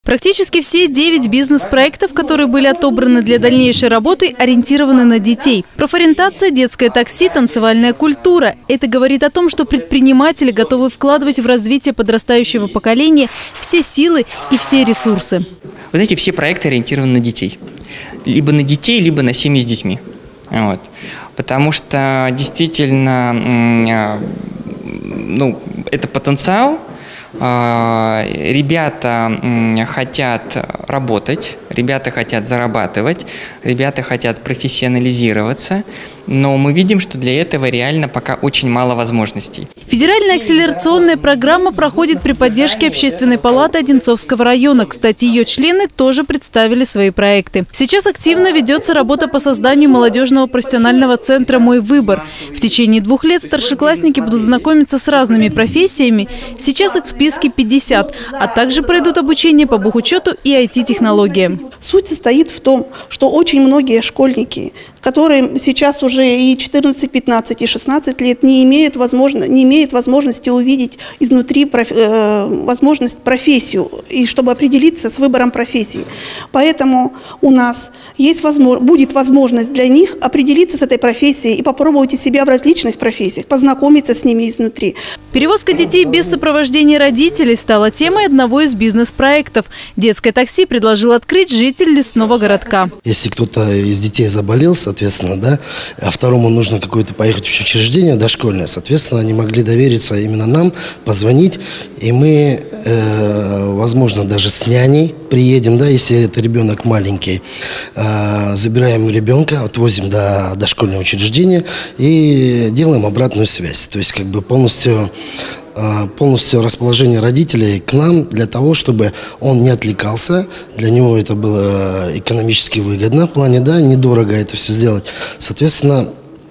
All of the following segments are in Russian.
Практически все 9 бизнес-проектов, которые были отобраны для дальнейшей работы, ориентированы на детей. Профориентация, детское такси, танцевальная культура. Это говорит о том, что предприниматели готовы вкладывать в развитие подрастающего поколения все силы и все ресурсы. Вы знаете, все проекты ориентированы на детей. Либо на детей, либо на семьи с детьми. Вот. Потому что действительно, это потенциал. Ребята хотят работать, ребята хотят зарабатывать, ребята хотят профессионализироваться, но мы видим, что для этого реально пока очень мало возможностей. Федеральная акселерационная программа проходит при поддержке Общественной палаты Одинцовского района. Кстати, ее члены тоже представили свои проекты. Сейчас активно ведется работа по созданию молодежного профессионального центра «Мой выбор». В течение 2 лет старшеклассники будут знакомиться с разными профессиями. Сейчас их в списке 50, а также пройдут обучение по бухучету и IT-технологиям. Суть состоит в том, что очень многие школьники, которым сейчас уже и 14, 15, и 16 лет, не имеют возможности увидеть изнутри возможность профессию, и чтобы определиться с выбором профессии. Поэтому у нас будет возможность для них определиться с этой профессией и попробовать себя в различных профессиях, познакомиться с ними изнутри. Перевозка детей без сопровождения родителей стала темой одного из бизнес-проектов. Детское такси предложил открыть житель лесного городка. Если кто-то из детей заболел, соответственно, да, а второму нужно какое-то поехать в учреждение дошкольное, соответственно, они могли довериться именно нам, позвонить, и мы, возможно, даже с няней приедем, да, если это ребенок маленький, забираем ребенка, отвозим до дошкольного учреждения и делаем обратную связь. То есть как бы полностью расположение родителей к нам для того, чтобы он не отвлекался. Для него это было экономически выгодно в плане, да, недорого это все сделать. Соответственно,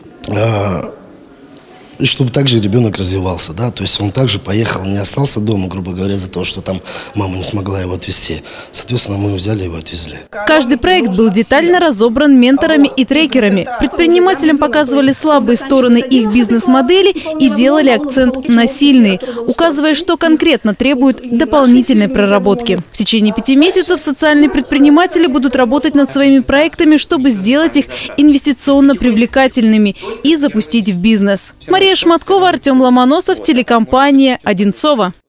и чтобы также ребенок развивался, да, то есть он также поехал, не остался дома, грубо говоря, из-за того, что там мама не смогла его отвезти. Соответственно, мы взяли его и отвезли. Каждый проект был детально разобран менторами и трекерами. Предпринимателям показывали слабые стороны их бизнес-модели и делали акцент на сильные, указывая, что конкретно требует дополнительной проработки. В течение 5 месяцев социальные предприниматели будут работать над своими проектами, чтобы сделать их инвестиционно привлекательными и запустить в бизнес. Мария Шматкова, Артем Ломоносов, телекомпания «Одинцово».